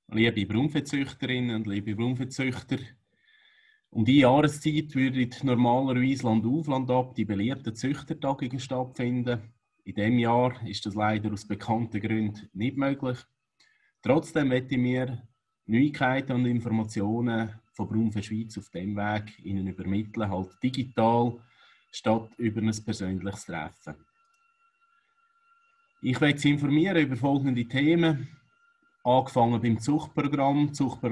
Liebe Braunviehzüchterinnen und liebe Braunviehzüchter, um die Jahreszeit würden normalerweise Land auf, Land ab die beliebten Züchtertagungen stattfinden. In diesem Jahr ist das leider aus bekannten Gründen nicht möglich. Trotzdem möchte ich mir Neuigkeiten und Informationen von Braunvieh Schweiz auf dem Weg Ihnen übermitteln, halt digital statt über ein persönliches Treffen. Ich werde Sie informieren über folgende Themen. Angefangen beim Zuchtprogramm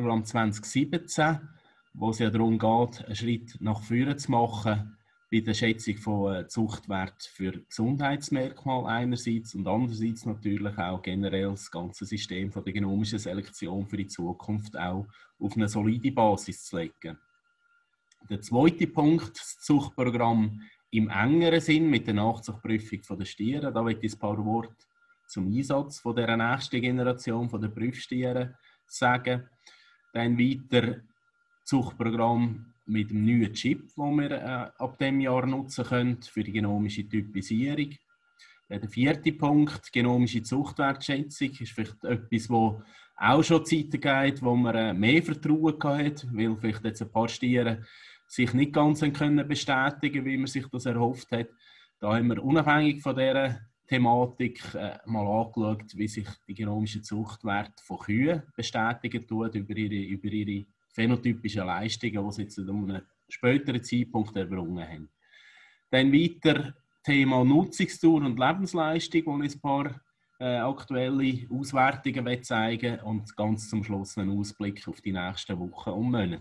2017, wo es ja darum geht, einen Schritt nach vorne zu machen bei der Schätzung von Zuchtwert für Gesundheitsmerkmale einerseits und andererseits natürlich auch generell das ganze System von der genomischen Selektion für die Zukunft auch auf eine solide Basis zu legen. Der zweite Punkt, das Zuchtprogramm im engeren Sinn mit der Nachzuchtprüfung der Stiere. Da möchte ich ein paar Worte zum Einsatz von der nächsten Generation von der Prüfstiere sagen. Dann weiter Zuchtprogramm mit dem neuen Chip, den wir ab diesem Jahr nutzen können für die genomische Typisierung. Der vierte Punkt, genomische Zuchtwertschätzung, ist vielleicht etwas, wo auch schon Zeiten geht, wo man mehr Vertrauen hatte, weil vielleicht jetzt ein paar Stiere sich nicht ganz können bestätigen, wie man sich das erhofft hat. Da haben wir unabhängig von dieser Thematik mal angeschaut, wie sich die genomische Zuchtwerte von Kühen bestätigen tut über ihre phänotypischen Leistungen, die sie jetzt um einen späteren Zeitpunkt erbrungen haben. Dann weiter Thema Nutzungsdauer und Lebensleistung, wo ich ein paar aktuelle Auswertungen zeigen und ganz zum Schluss einen Ausblick auf die nächsten Wochen und Monate.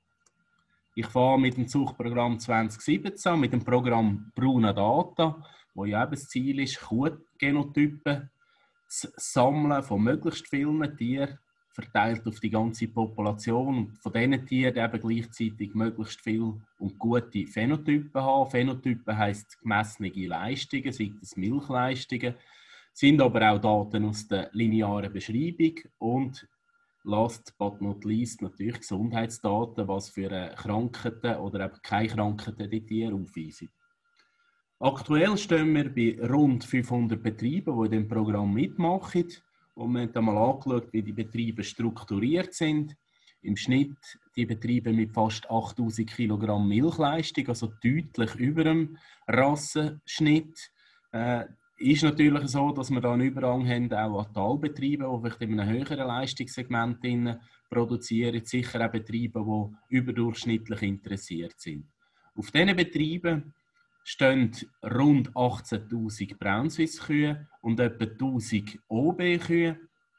Ich fahre mit dem Zuchtprogramm 2017, mit dem Programm Bruna Data, wo ja eben das Ziel ist, Kuhgenotypen zu sammeln von möglichst vielen Tieren, verteilt auf die ganze Population und von diesen Tieren eben gleichzeitig möglichst viel und gute Phänotypen haben. Phänotypen heisst gemessene Leistungen, sei das Milchleistungen, sind aber auch Daten aus der linearen Beschreibung und last but not least natürlich Gesundheitsdaten, was für Krankheiten oder eben keine Krankheiten die Tiere aufweisen. Aktuell stehen wir bei rund 500 Betrieben, die in diesem Programm mitmachen. Und wir haben einmal angeschaut, wie die Betriebe strukturiert sind. Im Schnitt die Betriebe mit fast 8000 Kilogramm Milchleistung, also deutlich über dem Rassenschnitt. Ist natürlich so, dass wir da einen Überhang haben, auch an Talbetriebe, die vielleicht in einem höheren Leistungssegment produzieren. Sicher auch Betriebe, die überdurchschnittlich interessiert sind. Auf diesen Betrieben stehen rund 18'000 Braunsuisse-Kühe und etwa 1000 OB-Kühe.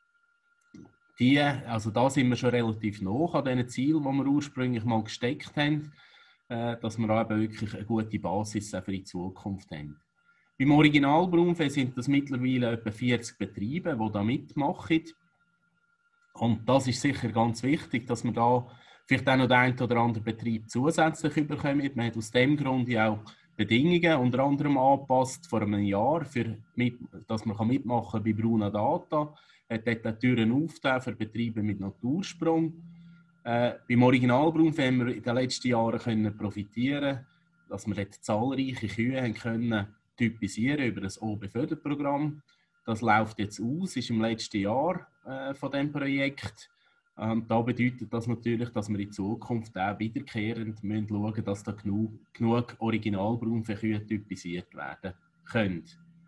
Also da sind wir schon relativ nah an den Zielen, die wir ursprünglich mal gesteckt haben, dass wir da eben wirklich eine gute Basis für die Zukunft haben. Beim Original-Braunvieh sind das mittlerweile etwa 40 Betriebe, die da mitmachen. Und das ist sicher ganz wichtig, dass wir da vielleicht auch noch den einen oder anderen Betrieb zusätzlich überkommen. Man hat aus dem Grund ja auch Bedingungen unter anderem angepasst vor einem Jahr, dass man mitmachen kann bei Bruna Data. Hat dort Türen aufgetan für Betriebe mit Natursprung. Beim Originalbraunvieh haben wir in den letzten Jahren profitieren, dass wir dort zahlreiche Kühe haben können typisieren über das OB-Förderprogramm. Das läuft jetzt aus, ist im letzten Jahr von diesem Projekt. Da bedeutet das natürlich, dass wir in Zukunft auch wiederkehrend schauen müssen, dass da genug Originalbraunvieh typisiert werden können.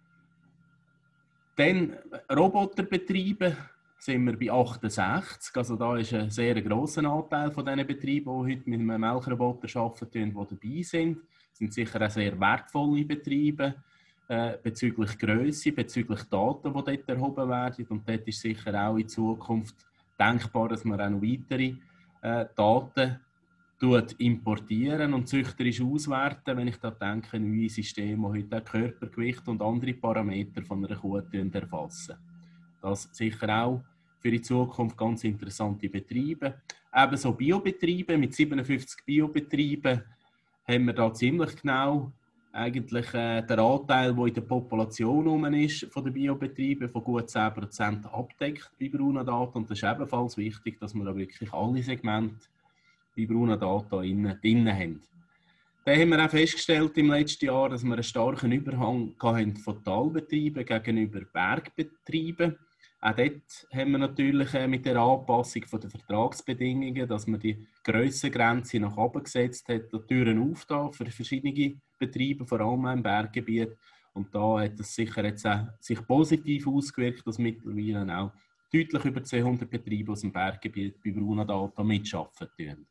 Dann Roboterbetriebe sind wir bei 68. Also da ist ein sehr grosser Anteil von diesen Betrieben, die heute mit einem Melkroboter arbeiten, die dabei sind. Das sind sicher auch sehr wertvolle Betriebe bezüglich Grösse, bezüglich Daten, die dort erhoben werden. Und dort ist sicher auch in Zukunft denkbar, dass man auch noch weitere Daten importieren und züchterisch auswerten, wenn ich da denke, neue Systeme, die heute auch Körpergewicht und andere Parameter von einer Kuh erfassen. Das sicher auch für die Zukunft ganz interessante Betriebe. Ebenso Biobetriebe, mit 57 Biobetrieben haben wir da ziemlich genau eigentlich den Anteil, der in der Population ist, von den Biobetrieben von gut 10% abdeckt bei Bruna Data. Und das ist ebenfalls wichtig, dass wir da wirklich alle Segmente bei Bruna Data drin haben. Dann haben wir auch festgestellt im letzten Jahr, dass wir einen starken Überhang hatten von Talbetrieben gegenüber Bergbetrieben. Auch dort haben wir natürlich mit der Anpassung der Vertragsbedingungen, dass man die Grössengrenze nach oben gesetzt hat, die Türen aufgetan für verschiedene Betriebe, vor allem im Berggebiet. Und da hat es sicher jetzt auch sich positiv ausgewirkt, dass mittlerweile auch deutlich über 200 Betriebe aus dem Berggebiet bei Brunadata mitarbeiten.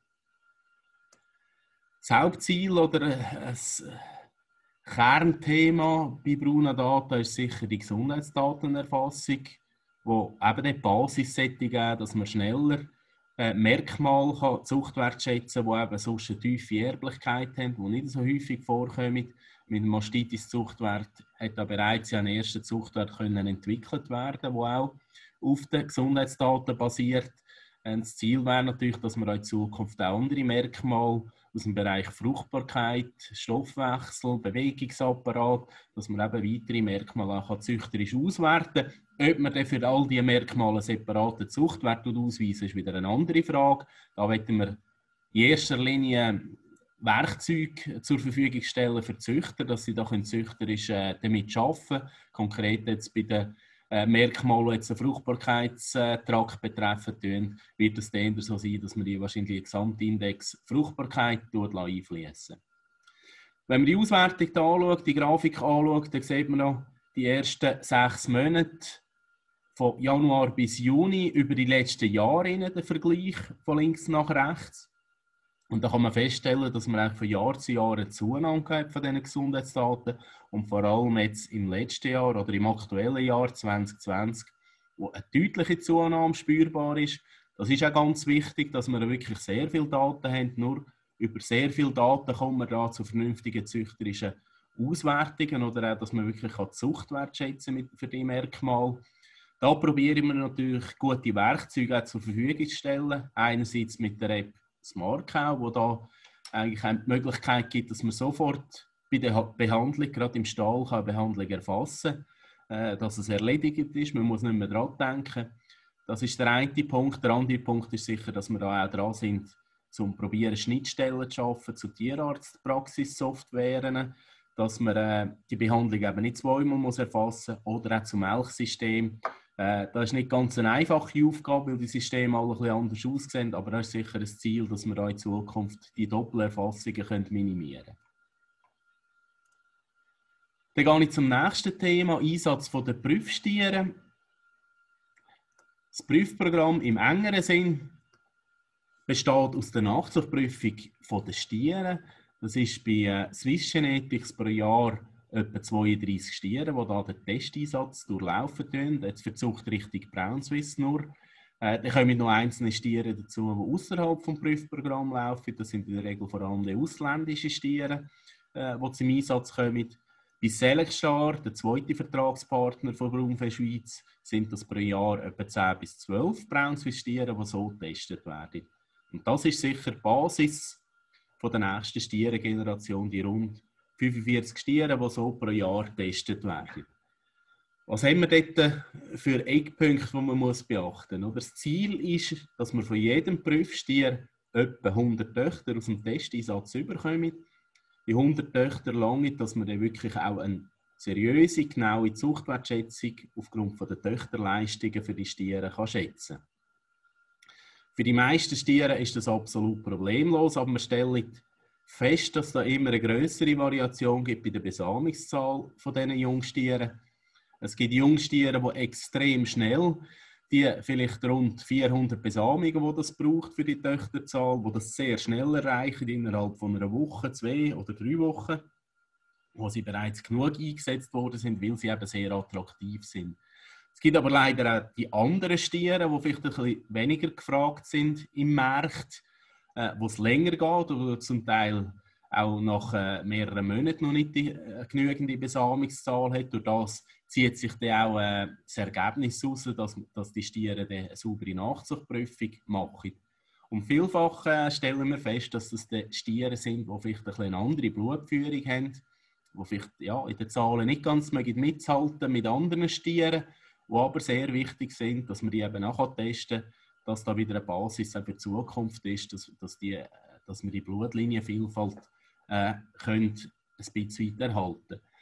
Das Hauptziel oder ein Kernthema bei Brunadata ist sicher die Gesundheitsdatenerfassung, wo eben die Basis geben, dass man schneller Merkmale, Zuchtwert schätzen kann, die eben sonst eine tiefe Erblichkeit haben, die nicht so häufig vorkommen. Mit dem Mastitis-Zuchtwert hat da bereits ein erster Zuchtwert entwickelt werden, der auch auf den Gesundheitsdaten basiert. Das Ziel wäre natürlich, dass man in Zukunft auch andere Merkmale aus dem Bereich Fruchtbarkeit, Stoffwechsel, Bewegungsapparat, dass man eben weitere Merkmale auch züchterisch auswerten kann. Ob man dann für all diese Merkmale einen separaten Zuchtwert ausweisen, ist wieder eine andere Frage. Da wollen wir in erster Linie Werkzeuge zur Verfügung stellen für Züchter, dass sie da züchterisch damit arbeiten können. Konkret jetzt bei den Merkmale, die jetzt den Fruchtbarkeitstrakt betreffen, wird es dann so sein, dass man die wahrscheinlich den Gesamtindex Fruchtbarkeit einfließen. Wenn man die Auswertung anschaut, die Grafik anschaut, dann sieht man noch die ersten 6 Monate von Januar bis Juni über die letzten Jahre den Vergleich von links nach rechts. Und da kann man feststellen, dass man eigentlich von Jahr zu Jahr eine Zunahme hat von diesen Gesundheitsdaten und vor allem jetzt im letzten Jahr oder im aktuellen Jahr 2020, wo eine deutliche Zunahme spürbar ist. Das ist auch ganz wichtig, dass wir wirklich sehr viele Daten haben. Nur über sehr viele Daten kommen wir da zu vernünftigen züchterischen Auswertungen oder auch, dass man wirklich die Zuchtwert schätzen für die Merkmale. Da probieren wir natürlich gute Werkzeuge zur Verfügung zu stellen. Einerseits mit der App SmartCow, wo da eigentlich die Möglichkeit gibt, dass man sofort bei der Behandlung, gerade im Stall, eine Behandlung erfassen kann, dass es erledigt ist. Man muss nicht mehr daran denken. Das ist der eine Punkt. Der andere Punkt ist sicher, dass wir da auch dran sind, um probieren, Schnittstellen zu schaffen zu Tierarztpraxissoftwaren, dass man die Behandlung eben nicht zweimal muss erfassen muss oder auch zum Melksystem. Das ist nicht ganz eine einfache Aufgabe, weil die Systeme alle ein bisschen anders aussehen, aber das ist sicher ein Ziel, dass wir in Zukunft die Doppelerfassungen minimieren können. Dann gehe ich zum nächsten Thema, Einsatz der Prüfstiere. Das Prüfprogramm im engeren Sinn besteht aus der Nachzuchtprüfung der Stiere. Das ist bei Swiss Genetics pro Jahr etwa 32 Stiere, die da den Testeinsatz durchlaufen. Jetzt für die Zuchtrichtung Brown Swiss nur. Dann kommen noch einzelne Stiere dazu, die außerhalb des Prüfprogramms laufen. Das sind in der Regel vor allem die ausländischen Stiere, die zum Einsatz kommen. Bei Selexstar, der zweite Vertragspartner von Braunvieh Schweiz, sind das pro Jahr etwa 10 bis 12 Brown Swiss Stiere, die so getestet werden. Und das ist sicher die Basis von der nächsten Stierengeneration, die rund 45 Stiere, die so pro Jahr getestet werden. Was haben wir dort für Eckpunkte, die man beachten muss? Das Ziel ist, dass wir von jedem Prüfstier etwa 100 Töchter aus dem Testeinsatz überkommen. Die 100 Töchter lange, dass man dann wirklich auch eine seriöse, genaue Zuchtwertschätzung aufgrund der Töchterleistungen für die Stiere kann schätzen kann. Für die meisten Stiere ist das absolut problemlos, aber man stellt fest, dass da immer eine größere Variation gibt bei der Besamungszahl von diesen Jungstieren. Es gibt Jungstiere, die extrem schnell, die vielleicht rund 400 Besamungen, die das braucht für die Töchterzahl, die das sehr schnell erreichen, innerhalb von einer Woche, 2 oder 3 Wochen, wo sie bereits genug eingesetzt worden sind, weil sie eben sehr attraktiv sind. Es gibt aber leider auch die anderen Stiere, die vielleicht ein bisschen weniger gefragt sind im Markt, wo es länger geht oder zum Teil auch nach mehreren Monaten noch nicht die genügende Besamungszahl hat. Durch das zieht sich dann auch das Ergebnis aus, dass die Stiere eine saubere Nachzuchtprüfung machen. Und vielfach stellen wir fest, dass das die Stiere sind, die vielleicht eine andere Blutführung haben, die vielleicht in den Zahlen nicht ganz mithalten mit anderen Stieren, die aber sehr wichtig sind, dass wir die eben auch testen können, dass da wieder eine Basis für die Zukunft ist, dass wir die Blutlinienvielfalt ein bisschen erhalten.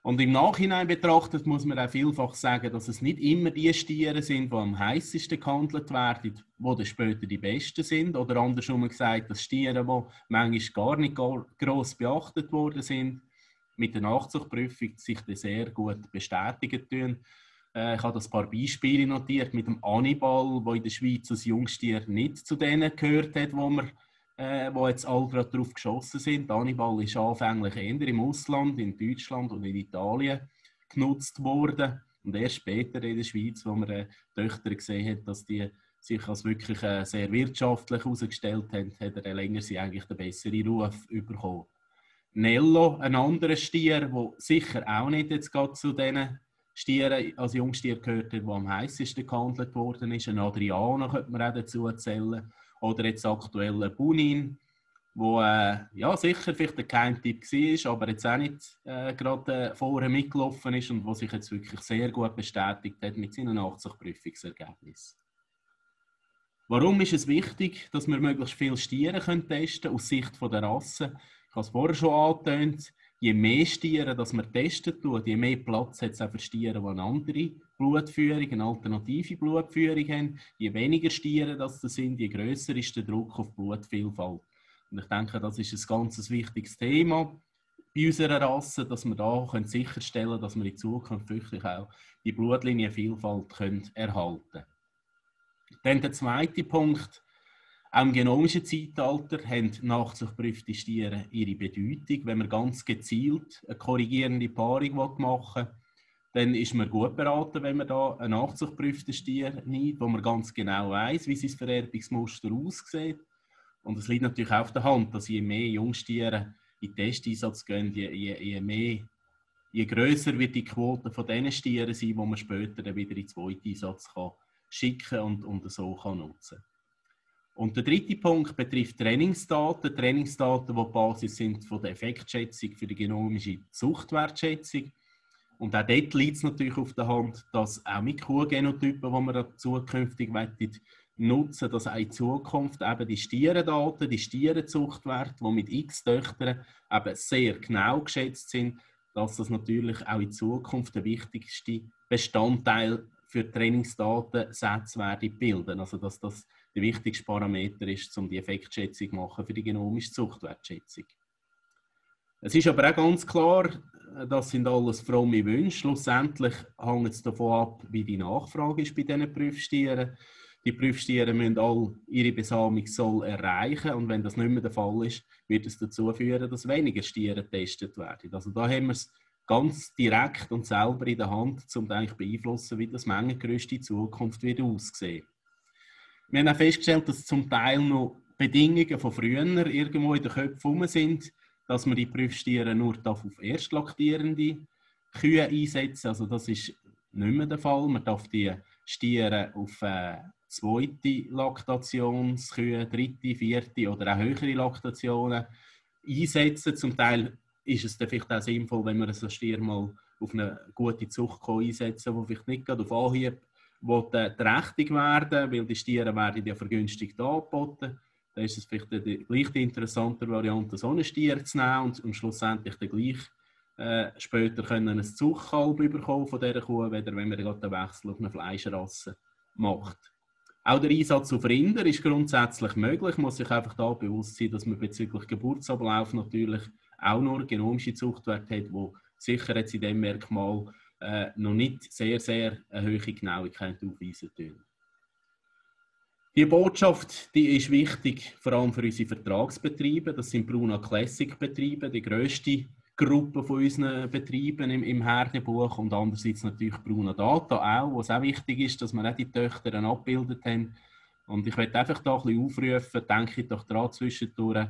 Und im Nachhinein betrachtet muss man auch vielfach sagen, dass es nicht immer die Stiere sind, die am heißesten gehandelt werden, die dann später die besten sind. Oder andersrum gesagt, dass Stiere, die manchmal gar nicht gross beachtet worden sind, mit der Nachzuchtprüfung sich dann sehr gut bestätigen tun. Ich habe ein paar Beispiele notiert mit dem Annibal, der in der Schweiz als Jungstier nicht zu denen gehört hat, wo jetzt alle gerade drauf geschossen sind. Annibal ist anfänglich eher im Ausland, in Deutschland und in Italien genutzt worden. Und erst später in der Schweiz, wo man Töchter gesehen hat, dass die sich als wirklich sehr wirtschaftlich herausgestellt haben, hat er länger sie eigentlich den besseren Ruf bekommen. Nello, ein anderer Stier, der sicher auch nicht jetzt gerade zu diesen Stieren als Jungstier gehört hat, der am heißesten gehandelt worden ist. Ein Adriano könnte man auch dazu erzählen. Oder jetzt aktuell ein Bunin, wo ja, sicher vielleicht ein Geheimtipp war, aber jetzt auch nicht gerade vorher mitgelaufen ist und wo sich jetzt wirklich sehr gut bestätigt hat mit seinen Nachzuchtprüfungsergebnissen. Warum ist es wichtig, dass wir möglichst viele Stiere testen können, aus Sicht der Rasse? Ich habe es vorher schon angetönt. Je mehr Stiere, dass man testen tut, je mehr Platz hat es auch für Stiere, die eine andere Blutführung, eine alternative Blutführung haben. Je weniger Stiere das sind, je grösser ist der Druck auf Blutvielfalt. Und ich denke, das ist ein ganz wichtiges Thema bei unserer Rasse, dass wir da sicherstellen können, dass wir in Zukunft wirklich auch die Blutlinienvielfalt erhalten können. Dann der zweite Punkt. Auch im genomischen Zeitalter haben nachzuchtgeprüfte Stiere ihre Bedeutung. Wenn man ganz gezielt eine korrigierende Paarung machen will, dann ist man gut beraten, wenn man da einen nachzuchtgeprüften Stier nimmt, wo man ganz genau weiss, wie sein Vererbungsmuster aussieht. Und es liegt natürlich auch auf der Hand, dass je mehr Jungstiere in den Testeinsatz gehen, je grösser wird die Quote von diesen Stieren sein, die man später dann wieder in den zweiten Einsatz schicken und so nutzen kann. Und der dritte Punkt betrifft Trainingsdaten. Trainingsdaten, die die Basis sind von der Effektschätzung für die genomische Zuchtwertschätzung. Und auch dort liegt es natürlich auf der Hand, dass auch mit Kuhgenotypen, die wir zukünftig nutzen, dass auch in Zukunft eben die Stierendaten, die Stierenzuchtwerte, die mit x Töchtern eben sehr genau geschätzt sind, dass das natürlich auch in Zukunft der wichtigste Bestandteil für Trainingsdatensätze werden bilden. Also dass das der wichtigste Parameter ist, um die Effektschätzung zu machen für die genomische Zuchtwertschätzung. Es ist aber auch ganz klar, das sind alles fromme Wünsche. Schlussendlich hängt es davon ab, wie die Nachfrage ist bei diesen Prüfstieren. Die Prüfstiere müssen alle ihre Besamungssoll erreichen und wenn das nicht mehr der Fall ist, wird es dazu führen, dass weniger Stiere getestet werden. Also da haben wir es ganz direkt und selber in der Hand, um eigentlich beeinflussen, wie das Mengengerüst in Zukunft wird aussehen. Wir haben auch festgestellt, dass zum Teil noch Bedingungen von früher irgendwo in den Köpfen rum sind, dass man die Prüfstiere nur auf erstlaktierende Kühe einsetzen. Also das ist nicht mehr der Fall. Man darf die Stiere auf zweite Laktationskühe, dritte, vierte oder auch höhere Laktationen einsetzen. Zum Teil ist es dann vielleicht auch sinnvoll, wenn man so Stier mal auf eine gute Zucht einsetzen kann, die vielleicht nicht gerade auf Anhieb trächtig werden, weil die Stiere werden ja vergünstigt angeboten. Dann ist es vielleicht gleich die interessante Variante, so einen Stier zu nehmen und schlussendlich dann gleich später können ein Zuchtkalb bekommen von dieser Kuh, wenn man gerade den Wechsel auf eine Fleischrasse macht. Auch der Einsatz auf Rinder ist grundsätzlich möglich. Man muss sich einfach da bewusst sein, dass man bezüglich Geburtsablauf natürlich auch nur genomische Zuchtwerte hat, die sicher jetzt in diesem Merkmal noch nicht sehr, sehr eine hohe Genauigkeit aufweisen können. Die Botschaft, die ist wichtig, vor allem für unsere Vertragsbetriebe. Das sind Bruna Classic Betriebe, die grösste Gruppe von unseren Betrieben im Herdenbuch und andererseits natürlich Bruna Data auch, wo es auch wichtig ist, dass wir auch die Töchter abgebildet haben. Und ich möchte einfach da ein bisschen aufrufen, denke ich doch daran zwischendurch,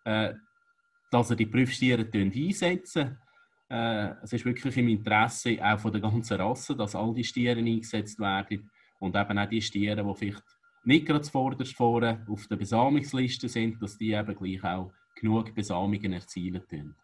dass ihr die Prüfstiere einsetzen. Es ist wirklich im Interesse auch von der ganzen Rasse, dass all die Stiere eingesetzt werden und eben auch die Stiere, die vielleicht nicht gerade zuvorderst vorne auf der Besamungsliste sind, dass die eben gleich auch genug Besamungen erzielen können.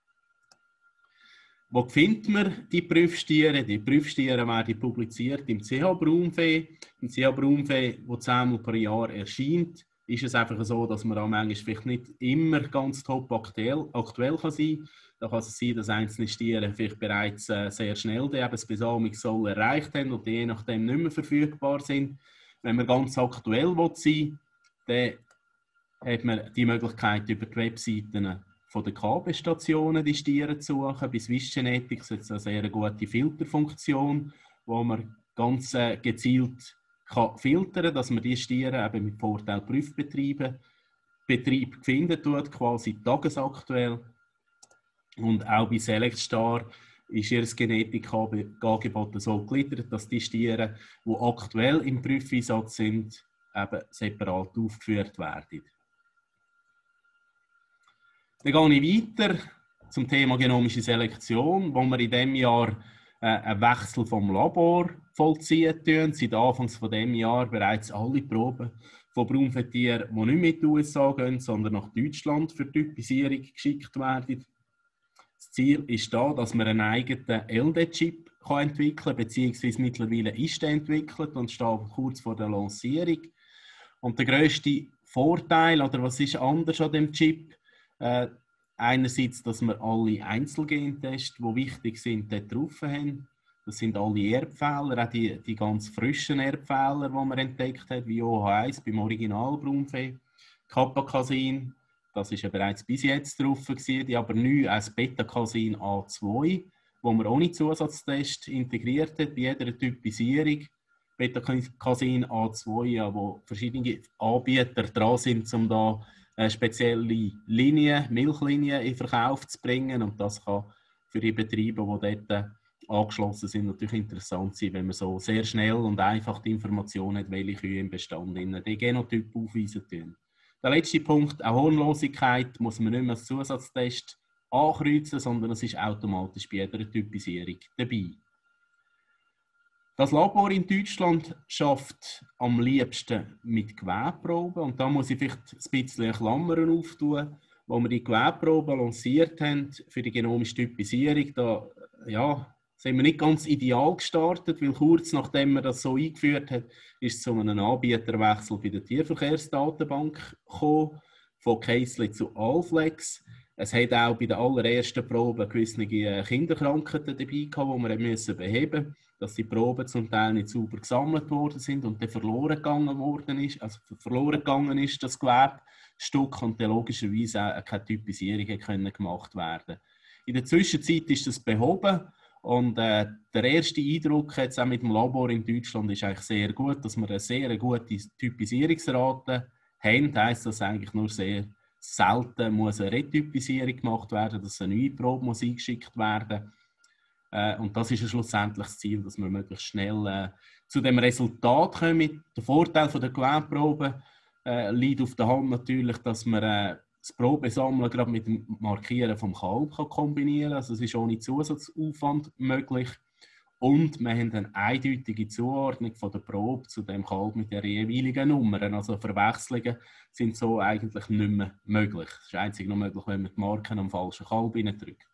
Wo findet man die Prüfstiere? Die Prüfstiere werden publiziert im CH Braunvieh. Im CH Braunvieh, das 10-mal pro Jahr erscheint, ist es einfach so, dass man auch manchmal vielleicht nicht immer ganz top aktuell kann sein. Da kann es sein, dass einzelne Stiere vielleicht bereits sehr schnell das Besamungssoll erreicht haben und die je nachdem nicht mehr verfügbar sind. Wenn man ganz aktuell sein will, dann hat man die Möglichkeit, über die Webseiten von den KB-Stationen die Stiere zu suchen. Bei Swiss Genetics hat es eine sehr gute Filterfunktion, wo man ganz gezielt kann filtern, dass man die Stiere eben mit Vorteil Prüfbetrieb finden tut, quasi tagesaktuell. Und auch bei SelectStar ist ihr Genetikangebot so gegliedert, dass die Stiere, die aktuell im Prüfeinsatz sind, eben separat aufgeführt werden. Dann gehe ich weiter zum Thema genomische Selektion, wo wir in diesem Jahr einen Wechsel vom Labor vollziehen tun. Seit Anfang von diesem Jahr bereits alle Proben von Braunfettieren, die nicht mit den USA gehen, sondern nach Deutschland für die Typisierung geschickt werden. Das Ziel ist da, dass man einen eigenen LD-Chip entwickeln kann, beziehungsweise mittlerweile ist der entwickelt und steht kurz vor der Lancierung. Und der grösste Vorteil, oder was ist anders an dem Chip? Einerseits, dass wir alle Einzelgentests, die wichtig sind, dort drauf haben. Das sind alle Erbfehler, auch die ganz frischen Erbfehler, die man entdeckt hat, wie OH1 beim Original Braunfeh, Kappa-Casin, das ist ja bereits bis jetzt drauf gewesen, die aber neu als Beta-Casin A2, wo man ohne Zusatztest integriert hat bei jeder Typisierung. Beta-Casin A2, ja, wo verschiedene Anbieter dran sind, um da spezielle Linien, Milchlinien in Verkauf zu bringen. Und das kann für die Betriebe, die dort angeschlossen sind, natürlich interessant sein, wenn man so sehr schnell und einfach die Informationen hat, welche Kühe im Bestand den Genotyp aufweisen tun. Der letzte Punkt, auch Hornlosigkeit, muss man nicht mehr als Zusatztest ankreuzen, sondern es ist automatisch bei jeder Typisierung dabei. Das Labor in Deutschland schafft am liebsten mit Gewebeproben. Und da muss ich vielleicht ein bisschen Klammern auftun, wo wir die Gewebeproben lanciert haben für die genomische Typisierung. Da sind wir nicht ganz ideal gestartet, weil kurz nachdem man das so eingeführt hat, ist es zu einem Anbieterwechsel bei der Tierverkehrsdatenbank gekommen, von Casely zu Allflex. Es hat auch bei den allerersten Proben gewisse Kinderkrankheiten dabei gehabt, die wir beheben mussten, dass die Proben zum Teil nicht sauber gesammelt worden sind und dann verloren gegangen ist das Gewebstück und dann logischerweise auch keine Typisierung gemacht werden. In der Zwischenzeit ist das behoben und der erste Eindruck jetzt auch mit dem Labor in Deutschland ist eigentlich sehr gut, dass wir eine sehr gute Typisierungsrate haben. Das heisst, dass eigentlich nur sehr selten muss eine Retypisierung gemacht werden, dass eine neue Probe muss eingeschickt werden. Und das ist ja schlussendlich das Ziel, dass wir möglichst schnell zu dem Resultat kommen. Der Vorteil der Gewebeprobe liegt auf der Hand natürlich, dass man das Probesammeln gerade mit dem Markieren vom Kalb kombinieren kann. Also es ist ohne Zusatzaufwand möglich. Und wir haben eine eindeutige Zuordnung von der Probe zu dem Kalb mit den jeweiligen Nummern. Also Verwechslungen sind so eigentlich nicht mehr möglich. Es ist einzig noch möglich, wenn man die Marken am falschen Kalb drückt.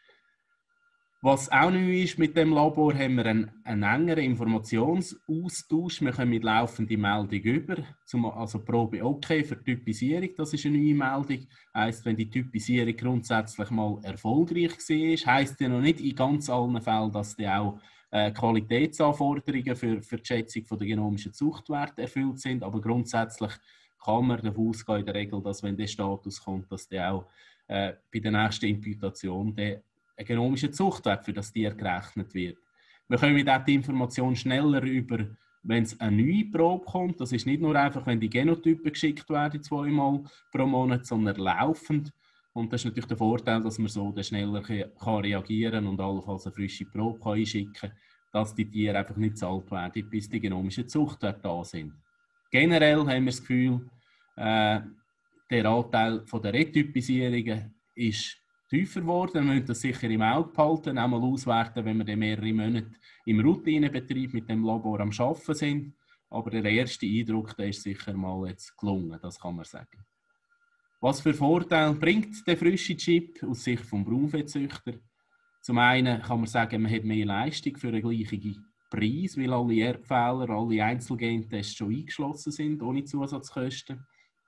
Was auch neu ist mit dem Labor, haben wir einen engeren Informationsaustausch. Wir kommen mit laufender Meldung über. Also Probe okay für die Typisierung, das ist eine neue Meldung. Heisst, wenn die Typisierung grundsätzlich mal erfolgreich war, heisst ja noch nicht in ganz allen Fällen, dass die auch Qualitätsanforderungen für die Schätzung der genomischen Zuchtwerte erfüllt sind. Aber grundsätzlich kann man davon ausgehen, in der Regel, dass wenn der Status kommt, dass der auch bei der nächsten Imputation ein genomischer Zuchtwert für das Tier gerechnet wird. Wir können mit dieser Information schneller über, wenn es eine neue Probe kommt. Das ist nicht nur einfach, wenn die Genotypen geschickt werden, 2-mal pro Monat, sondern laufend. Und das ist natürlich der Vorteil, dass man so schneller reagieren kann und allenfalls eine frische Probe einschicken kann, dass die Tiere einfach nicht zu alt werden, bis die genomischen Zuchtwerte da sind. Generell haben wir das Gefühl, der Anteil der Retypisierungen ist tiefer geworden. Wir müssen das sicher im Auge behalten, auch mal auswerten, wenn wir dann mehrere Monate im Routinebetrieb mit dem Labor am Arbeiten sind. Aber der erste Eindruck, der ist sicher mal jetzt gelungen, das kann man sagen. Was für Vorteile bringt der frische Chip aus Sicht des Braunviehzüchter? Zum einen kann man sagen, man hat mehr Leistung für einen gleichen Preis, weil alle Erbfehler, alle Einzelgentests schon eingeschlossen sind, ohne Zusatzkosten.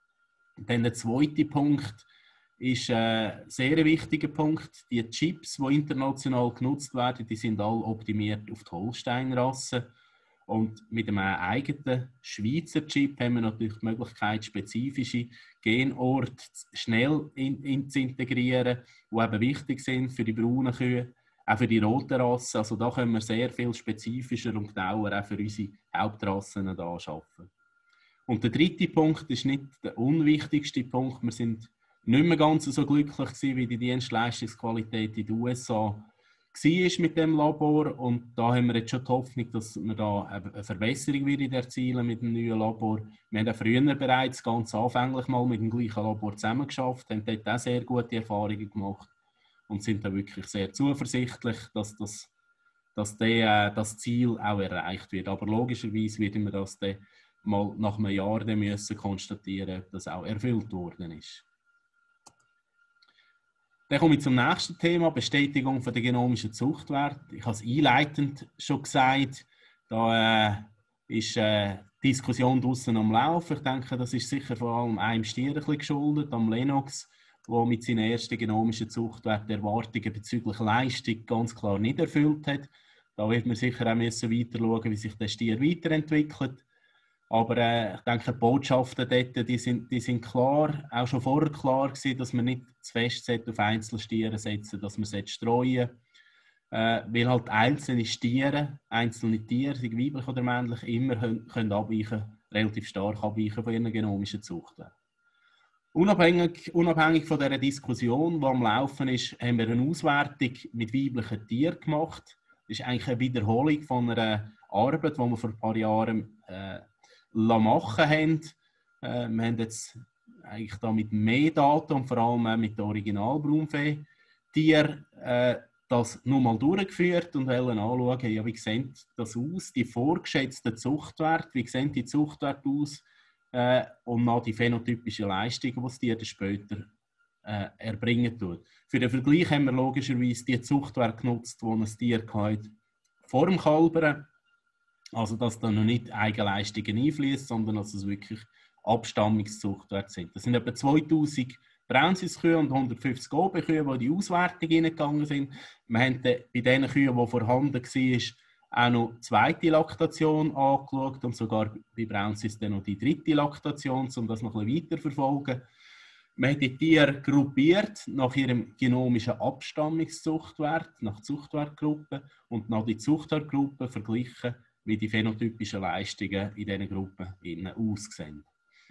Dann der zweite Punkt ist ein sehr wichtiger Punkt. Die Chips, die international genutzt werden, die sind alle optimiert auf die Holstein-Rasse. Und mit einem eigenen Schweizer Chip haben wir natürlich die Möglichkeit, spezifische Genorte schnell zu integrieren, die eben wichtig sind für die braunen Kühe, auch für die roten Rassen. Also da können wir sehr viel spezifischer und genauer auch für unsere Hauptrassen anschaffen. Und der dritte Punkt ist nicht der unwichtigste Punkt. Wir sind nicht mehr ganz so glücklich gewesen, wie die Dienstleistungsqualität in den USA war mit dem Labor. Und da haben wir jetzt schon die Hoffnung, dass wir da eine Verbesserung erzielen mit dem neuen Labor. Wir haben ja früher bereits ganz anfänglich mal mit dem gleichen Labor zusammengearbeitet, haben dort auch sehr gute Erfahrungen gemacht und sind da wirklich sehr zuversichtlich, dass das Ziel auch erreicht wird. Aber logischerweise werden wir das dann mal nach einem Jahr müssen konstatieren, ob das auch erfüllt worden ist. Dann komme ich zum nächsten Thema, Bestätigung von der genomischen Zuchtwerte. Ich habe es einleitend schon gesagt, da ist die Diskussion draussen am Laufen. Ich denke, das ist sicher vor allem einem Stier geschuldet, am Lennox, der mit seinen ersten genomischen Zuchtwerten Erwartungen bezüglich Leistung ganz klar nicht erfüllt hat. Da wird man sicher auch müssen weiter schauen, wie sich der Stier weiterentwickelt. Aber ich denke, die Botschaften dort, die sind klar, auch schon vorher klar gewesen, dass man nicht zu fest auf Einzelstiere setzen, dass man streuen weil halt einzelne Stiere, einzelne Tiere, sei weiblich oder männlich, immer können abweichen, relativ stark abweichen von ihren genomischen Zuchtwerten. Unabhängig von dieser Diskussion, die am Laufen ist, haben wir eine Auswertung mit weiblichen Tieren gemacht. Das ist eigentlich eine Wiederholung von einer Arbeit, die wir vor ein paar Jahren machen haben. Wir haben jetzt eigentlich da mit mehr Daten und vor allem auch mit den Original-Braunvieh-Tieren das nochmal durchgeführt und wollen anschauen, ja, wie sieht das aus, die vorgeschätzten Zuchtwerte, wie sehen die Zuchtwerte aus und noch die phänotypische Leistung, die das Tier später erbringen tut. Für den Vergleich haben wir logischerweise die Zuchtwerte genutzt, die ein Tier hatte vor dem Kalbern. Also, dass da noch nicht Eigenleistungen einfließen, sondern dass es wirklich Abstammungszuchtwerte sind. Das sind etwa 2000 Braunsiskühe und 150 Oberkühe, die in die Auswertung hineingegangen sind. Wir haben bei den Kühen, die vorhanden waren, auch noch die zweite Laktation angeschaut und sogar bei Braunsis dann noch die dritte Laktation, um das noch ein bisschen weiter zu verfolgen. Wir haben die Tiere gruppiert nach ihrem genomischen Abstammungszuchtwert, nach Zuchtwertgruppen und nach die Zuchtwertgruppen verglichen, wie die phänotypischen Leistungen in diesen Gruppen aussehen.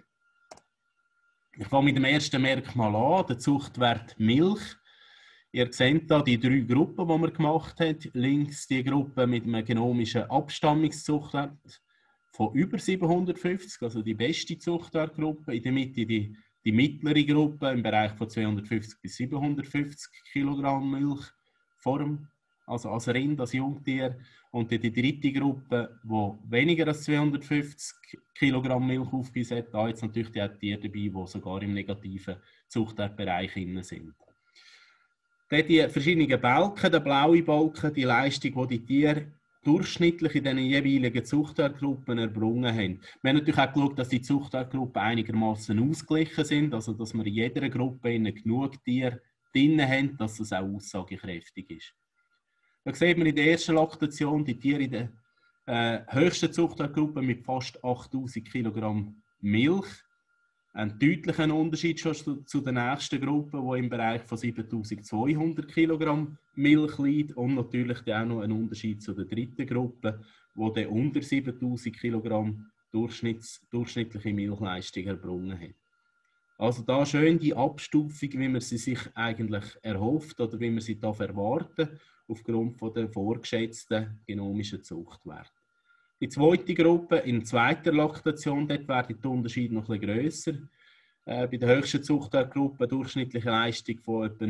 Ich fange mit dem ersten Merkmal an, der Zuchtwert Milch. Ihr seht hier die 3 Gruppen, die wir gemacht haben. Links die Gruppe mit einem genomischen Abstammungszuchtwert von über 750, also die beste Zuchtwertgruppe. In der Mitte die mittlere Gruppe im Bereich von 250 bis 750 Kilogramm Milchform, also als Rind, als Jungtier. Und die dritte Gruppe, die weniger als 250 Kilogramm Milch aufgewiesen hat, da jetzt natürlich die Tiere dabei, die sogar im negativen Zuchtwertbereich sind. Dann die verschiedenen Balken, der blaue Balken, die Leistung, die die Tiere durchschnittlich in den jeweiligen Zuchtwertgruppen erbrungen haben. Wir haben natürlich auch geschaut, dass die Zuchtwertgruppen einigermaßen ausgeglichen sind, also dass wir in jeder Gruppe genug Tiere drin haben, dass es auch aussagekräftig ist. Da sieht man in der ersten Laktation die Tiere in der höchsten Zuchtwertgruppe mit fast 8000 Kilogramm Milch. Ein deutlicher Unterschied schon zu der nächsten Gruppe, die im Bereich von 7200 Kilogramm Milch liegt. Und natürlich auch noch ein Unterschied zu der dritten Gruppe, die unter 7000 Kilogramm durchschnittliche Milchleistung erbrungen hat. Also da schön die Abstufung, wie man sie sich eigentlich erhofft oder wie man sie darf erwarten, aufgrund von der vorgeschätzten genomischen Zuchtwerte. Die zweite Gruppe, in zweiter Laktation, dort werden die Unterschiede noch ein bisschen grösser. Bei der höchsten Zuchtwertgruppe eine durchschnittliche Leistung von etwa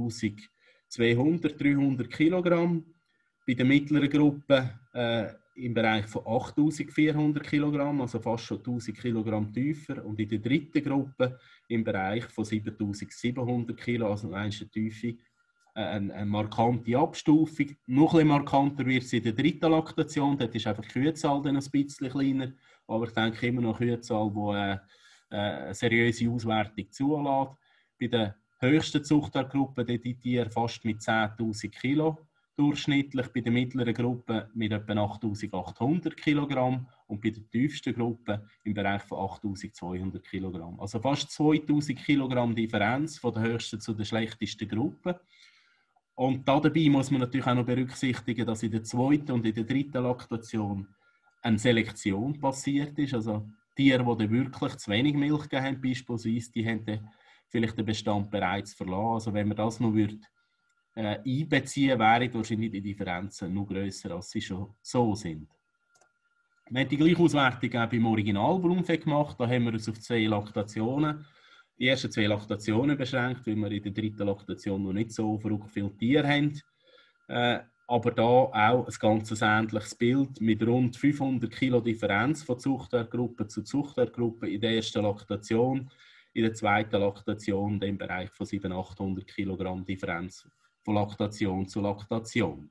9200, 300 Kilogramm. Bei der mittleren Gruppe im Bereich von 8400 Kilogramm, also fast schon 1000 Kilogramm tiefer. Und in der dritten Gruppe im Bereich von 7700 Kilo, also eine Tiefe, eine markante Abstufung. Noch ein bisschen markanter wird es in der dritten Laktation. Dort ist einfach die Kühezahl dann ein bisschen kleiner. Aber ich denke immer noch eine Kühezahl, die eine seriöse Auswertung zulässt. Bei der höchsten Zuchtartgruppe die Tiere fast mit 10.000 Kilo durchschnittlich, bei der mittleren Gruppe mit etwa 8.800 Kilogramm und bei der tiefsten Gruppe im Bereich von 8.200 Kilogramm. Also fast 2.000 Kilogramm Differenz von der höchsten zu der schlechtesten Gruppe. Und dabei muss man natürlich auch noch berücksichtigen, dass in der zweiten und in der dritten Laktation eine Selektion passiert ist. Also Tiere, die wirklich zu wenig Milch gegeben haben, beispielsweise, die haben dann vielleicht den Bestand bereits verlassen. Also wenn man das noch einbeziehen, wären wahrscheinlich die Differenzen noch grösser, als sie schon so sind. Wir haben die gleiche Auswertung auch beim Original-Braunvieh gemacht. Da haben wir uns auf 2 Laktationen, die ersten 2 Laktationen beschränkt, weil wir in der dritten Laktation noch nicht so verrückt viele Tiere haben. Aber da auch ein ganz ähnliches Bild mit rund 500 Kilo Differenz von Zuchtartgruppe zu Zuchtartgruppe in der ersten Laktation. In der zweiten Laktation im Bereich von 700-800 Kilogramm Differenz von Laktation zu Laktation.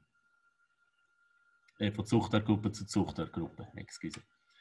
Von Zuchtartgruppe zu Zuchtartgruppe. Excuse.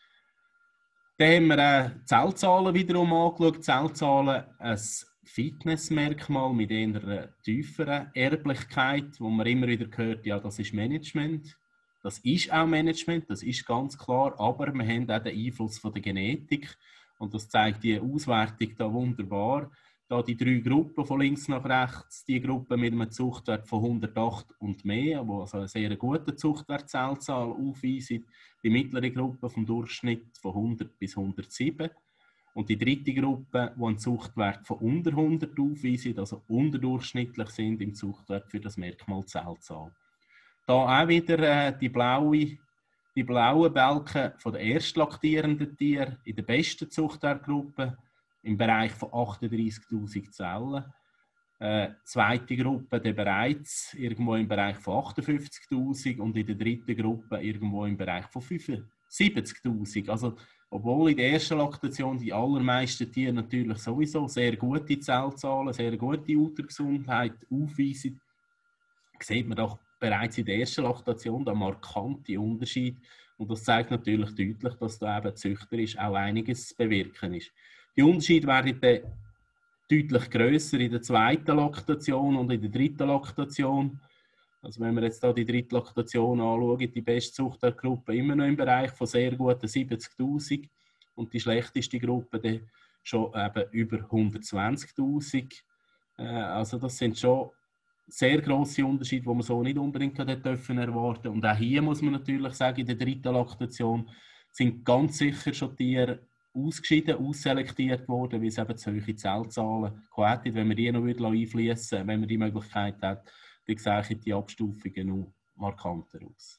Dann haben wir die Zellzahlen wiederum angeschaut. Zellzahlen, ein Fitnessmerkmal mit einer tieferen Erblichkeit, wo man immer wieder hört, ja, das ist Management. Das ist auch Management, das ist ganz klar, aber wir haben auch den Einfluss von der Genetik und das zeigt die Auswertung da wunderbar. Da die 3 Gruppen von links nach rechts, die Gruppe mit einem Zuchtwert von 108 und mehr, wo also eine sehr gute Zuchtwertzellzahl aufweisen, die mittlere Gruppe vom Durchschnitt von 100 bis 107 und die dritte Gruppe, die einen Zuchtwert von unter 100 aufweisen, also unterdurchschnittlich sind im Zuchtwert für das Merkmal Zellzahl. Da auch wieder die blauen Balken von den erstlaktierenden Tieren in der besten Zuchtwertgruppe im Bereich von 38.000 Zellen. Zweite Gruppe dann bereits irgendwo im Bereich von 58.000 und in der dritten Gruppe irgendwo im Bereich von 75.000. Also, obwohl in der ersten Laktation die allermeisten Tiere natürlich sowieso sehr gute Zellzahlen, sehr gute Utergesundheit aufweisen, sieht man doch bereits in der ersten Laktation den markanten Unterschied. Und das zeigt natürlich deutlich, dass da eben züchterisch auch einiges zu bewirken ist. Die Unterschiede werden dann deutlich grösser in der zweiten Laktation und in der dritten Laktation. Also wenn wir jetzt hier die dritte Laktation anschauen, die beste Zuchtgruppe immer noch im Bereich von sehr guten 70.000 und die schlechteste Gruppe dann schon eben über 120.000. Also das sind schon sehr grosse Unterschiede, die man so nicht unbedingt erwarten dürfen. Und auch hier muss man natürlich sagen, in der dritten Laktation sind ganz sicher schon Tiere ausgeschieden, ausselektiert worden, weil es eben zu hohe Zellzahlen hätten. Wenn man die noch einfließen würde, wenn man die Möglichkeit hat, dann sehen die Abstufungen noch markanter aus.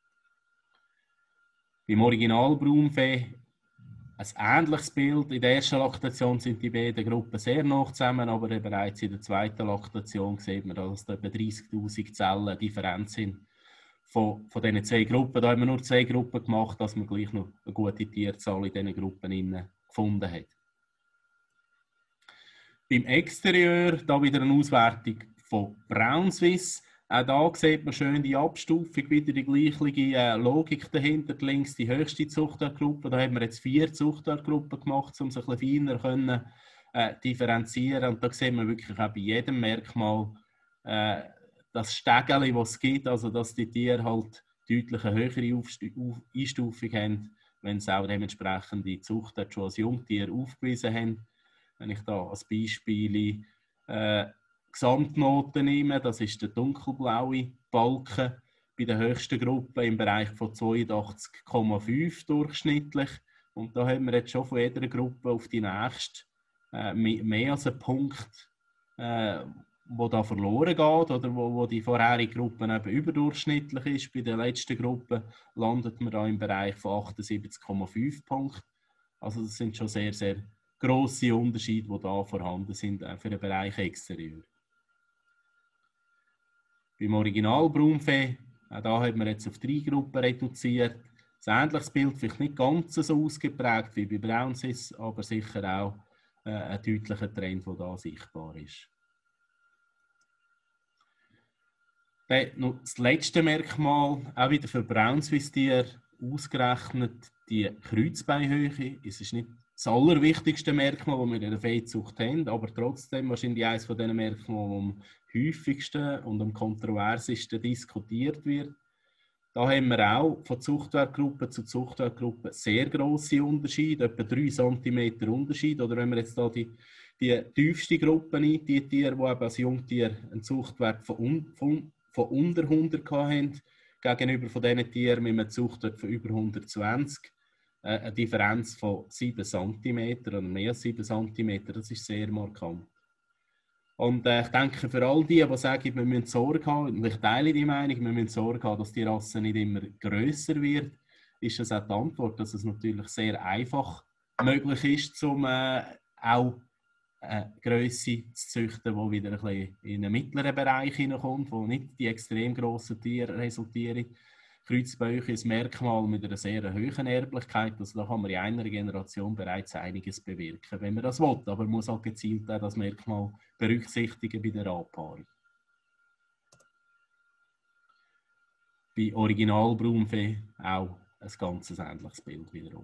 Beim Originalbraunvieh ein ähnliches Bild. In der ersten Laktation sind die beiden Gruppen sehr nah zusammen, aber bereits in der zweiten Laktation sieht man, dass da etwa 30.000 Zellen Differenz sind von diesen 2 Gruppen. Da haben wir nur 2 Gruppen gemacht, dass man gleich noch eine gute Tierzahl in diesen Gruppen gefunden hat. Beim Exterieur da wieder eine Auswertung von Brown Swiss. Auch da sieht man schön die Abstufung, wieder die gleiche Logik dahinter. Links die höchste Zuchtartgruppe. Da haben wir jetzt 4 Zuchtartgruppen gemacht, um sich ein bisschen feiner können, differenzieren. Und da sehen wir wirklich auch bei jedem Merkmal das Stegeli, das es gibt, also dass die Tiere halt deutlich eine höhere Einstufung haben, wenn sie auch dementsprechend die Zuchtart schon als Jungtier aufgewiesen haben. Wenn ich da als Beispiel Gesamtnoten nehme, das ist der dunkelblaue Balken bei der höchsten Gruppe im Bereich von 82,5 durchschnittlich. Und da haben wir jetzt schon von jeder Gruppe auf die nächste mehr als einen Punkt, wo da verloren geht oder wo die vorherige Gruppe eben überdurchschnittlich ist. Bei der letzten Gruppe landet man da im Bereich von 78,5 Punkten. Also das sind schon sehr, sehr grosse Unterschiede, die da vorhanden sind für den Bereich Exterieur. Beim Originalbraunvieh, da haben wir jetzt auf 3 Gruppen reduziert. Ein ähnliches Bild, vielleicht nicht ganz so ausgeprägt wie bei Brown Swiss, aber sicher auch ein deutlicher Trend, der da sichtbar ist. Dann noch das letzte Merkmal, auch wieder für Brown Swiss Tiere ausgerechnet, die Kreuzbeinhöhe. Es ist nicht das allerwichtigste Merkmal, das wir in der Viehzucht haben, aber trotzdem wahrscheinlich eines von den Merkmalen, die am häufigsten und am kontroversesten diskutiert wird. Da haben wir auch von Zuchtwerkgruppe zu Zuchtwerkgruppe sehr grosse Unterschiede, etwa 3 cm Unterschied. Oder wenn wir jetzt da die tiefste Gruppe nehmen, die Tiere, die eben als Jungtier einen Zuchtwert von unter 100 hatten, gegenüber von diesen Tieren mit einem Zuchtwert von über 120, eine Differenz von 7 cm oder mehr als 7 cm, das ist sehr markant. Und ich denke, für all die sagen, wir müssen Sorge haben, und ich teile die Meinung, wir müssen Sorge haben, dass die Rasse nicht immer grösser wird, ist das auch die Antwort, dass es natürlich sehr einfach möglich ist, um auch Grösse zu züchten, die wieder ein bisschen in einen mittleren Bereich hineinkommt, wo nicht die extrem grossen Tiere resultieren. Kreuzbäuche ist ein Merkmal mit einer sehr hohen Erblichkeit. Also da kann man in einer Generation bereits einiges bewirken, wenn man das will. Aber man muss auch gezielt auch das Merkmal berücksichtigen bei der Anpaarung. Bei Originalbraunvieh auch ein ganz ähnliches Bild wiederum.